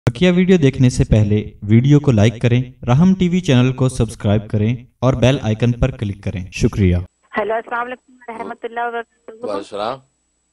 बकिया video देखने से पहले वीडियो को लाइक करें, राहम टीवी चैनल को सब्सक्राइब करें और बेल आइकन पर क्लिक करें। शुक्रिया। हेलो, अस्सलाम वालेकुम रहमतुल्लाहि व बरकातुहू। वालेकुम।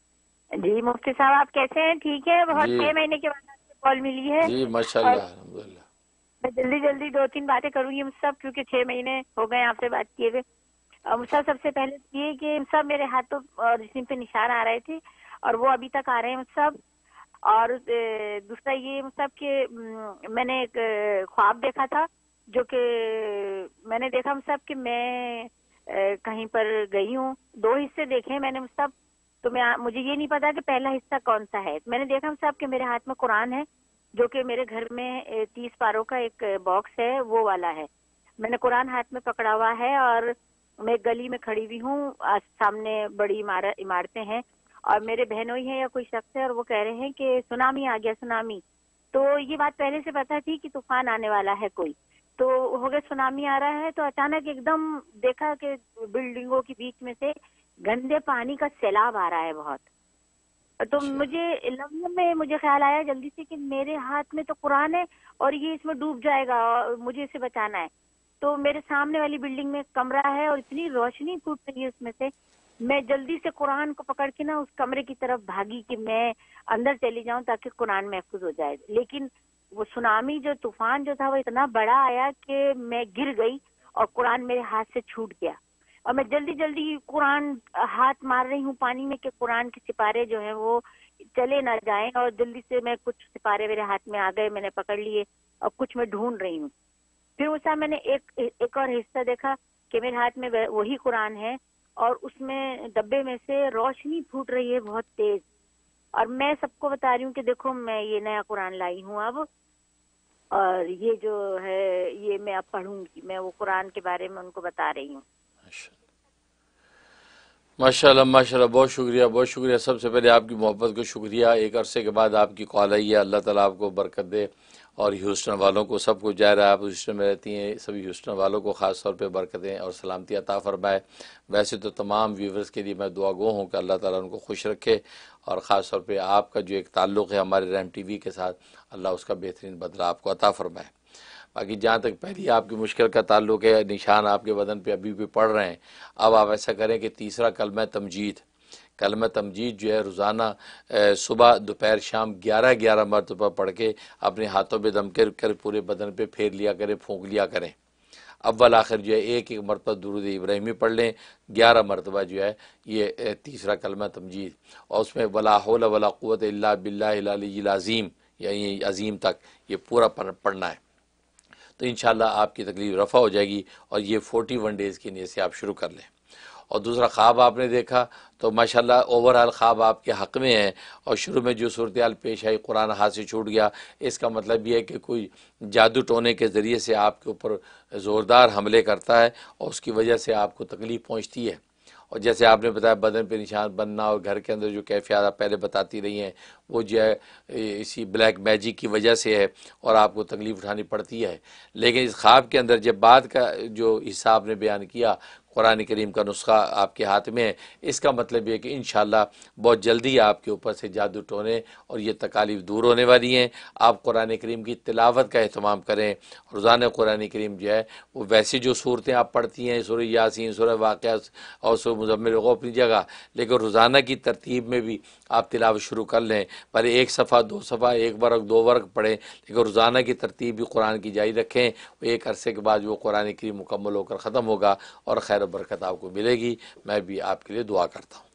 जी मुफ्ती साहब, आप कैसे हैं? ठीक है। बहुत जी 6 महीने के बाद आपसे कॉल मिली है जी और माशाल्लाह अल्हम्दुलिल्लाह। मैं जल्दी जल्दी 2-3 बातें करूंगी मुझसे, क्योंकि 6 महीने हो गए आपसे बात किए हुए। मुझसे सबसे पहले तो ये कि सब मेरे हाथों और जिस्म पे निशान आ रहे थे और वो अभी तक आ रहे हैं मुझसे। और दूसरा ये मतलब कि मैंने एक ख्वाब देखा था, जो कि मैंने देखा मतलब कि मैं कहीं पर गई हूँ। 2 हिस्से देखे हैं मैंने मतलब। तो मुझे ये नहीं पता कि पहला हिस्सा कौन सा है। मैंने देखा मतलब कि मेरे हाथ में कुरान है, जो कि मेरे घर में 30 पारों का एक बॉक्स है, वो वाला है। मैंने कुरान हाथ में पकड़ा हुआ है और मैं गली में खड़ी हुई हूँ। सामने बड़ी इमारतें हैं और मेरे बहनोई हैं या कोई शख्स है और वो कह रहे हैं कि सुनामी आ गया, सुनामी। तो ये बात पहले से पता थी कि तूफान आने वाला है कोई। तो हो गया सुनामी आ रहा है, तो अचानक एकदम देखा कि बिल्डिंगों के बीच में से गंदे पानी का सैलाब आ रहा है बहुत। तो अच्छा मुझे लम्हे में मुझे ख्याल आया जल्दी से कि मेरे हाथ में तो कुरान है और ये इसमें डूब जाएगा और मुझे इसे बचाना है। तो मेरे सामने वाली बिल्डिंग में एक कमरा है और इतनी रोशनी फूट रही है उसमें से। मैं जल्दी से कुरान को पकड़ के ना उस कमरे की तरफ भागी कि मैं अंदर चली जाऊं ताकि कुरान महफूज हो जाए। लेकिन वो सुनामी जो तूफान जो था वो इतना बड़ा आया कि मैं गिर गई और कुरान मेरे हाथ से छूट गया। और मैं जल्दी जल्दी कुरान हाथ मार रही हूँ पानी में कि कुरान के सिपारे जो है वो चले ना जाएं। और जल्दी से मैं कुछ सिपारे मेरे हाथ में आ गए, मैंने पकड़ लिए और कुछ मैं ढूंढ रही हूँ। फिर उस समय मैंने एक और हिस्सा देखा कि मेरे हाथ में वही कुरान है और उसमें डब्बे में से रोशनी फूट रही है बहुत तेज। और मैं सबको बता रही हूँ कि देखो मैं ये नया कुरान लाई हूँ अब, और ये जो है ये मैं अब पढ़ूंगी। मैं वो कुरान के बारे में उनको बता रही हूँ। माशाल्लाह माशाल्लाह। बहुत शुक्रिया बहुत शुक्रिया। सबसे पहले आपकी मोहब्बत को शुक्रिया। एक अरसे के बाद आपकी कॉल आई है। अल्लाह ताला आपको बरकत दे और ह्यूस्टन वालों को सबको ज़ाहिर है आप ह्यूस्टन में रहती हैं, सभी ह्यूस्टन वालों को ख़ास तौर पे बरकतें और सलामती अता फ़रमाए। वैसे तो तमाम व्यूवर्स के लिए मैं दुआ गो हूँ कि अल्लाह ताला उनको खुश रखे और ख़ास तौर पे आपका जो एक ताल्लुक़ है हमारे रहम टीवी के साथ, अल्लाह उसका बेहतरीन बदला आपको अता फ़रमाए। बाकी जहाँ तक पहली आपकी मुश्किल का ताल्लुक़ है, निशान आपके बदन पे अभी भी पड़ रहे हैं। अब आप ऐसा करें कि तीसरा कलमा तमजीद, कलमा तमजीद जो है रोज़ाना सुबह दोपहर शाम 11-11 मरतबा पढ़ के अपने हाथों पे दम कर पूरे बदन पे फेर लिया करें, फूंक लिया करें। अव्वल आखिर जो है एक एक मरतबा दुरूद इब्राहिमी पढ़ लें। 11 मरतबा जो है ये तीसरा कलमा तमजीद, और उसमें वला हौला वला कुव्वत इल्ला बिल्लाहिल अलीय्यिल अज़ीम, यानी अज़ीम तक ये पूरा पढ़ना है। तो इंशाल्लाह आपकी तकलीफ रफ़ा हो जाएगी और ये 41 डेज़ की नीयत से आप शुरू कर लें। और दूसरा ख्वाब आपने देखा तो माशाल्लाह ओवरऑल ख्वाब आपके हक़ में है। और शुरू में जो सूरत हाल पेश आई, कुरान हाथ से छूट गया, इसका मतलब ये है कि कोई जादू टोने के ज़रिए से आपके ऊपर ज़ोरदार हमले करता है और उसकी वजह से आपको तकलीफ़ पहुँचती है। और जैसे आपने बताया बदन पे निशान बनना और घर के अंदर जो कैफियत आप पहले बताती रही हैं वो जो है इसी ब्लैक मैजिक की वजह से है और आपको तकलीफ़ उठानी पड़ती है। लेकिन इस ख्वाब के अंदर जब बाद का जो हिस्सा आपने बयान किया, कुरान करीम का नुस्खा आपके हाथ में है, इसका मतलब ये है कि इंशाअल्लाह बहुत जल्दी आपके ऊपर से जादू टोने और ये तकालीफ दूर होने वाली हैं। आप कुरान करीम की तिलावत का एहतमाम करें। रोज़ाना कुरान करीम जो है वो वैसी जो सूरतें आप पढ़ती हैं, सूरह यासीन, सूरह वाक़िया और सूरह मुज़म्मिल को अपनी जगह, लेकिन रोज़ाना की तरतीब में भी आप तिलावत शुरू कर लें। पहले 1 सफ़ा 2 सफ़ा 1 वर्ग 2 वर्ग पढ़ें, लेकिन रोज़ाना की तरतीब भी कुरान की जारी रखें। एक अरसे के बाद वो कुरान करीम मुकम्मल होकर ख़त्म होगा और खैर बरकत आपको मिलेगी। मैं भी आपके लिए दुआ करता हूँ।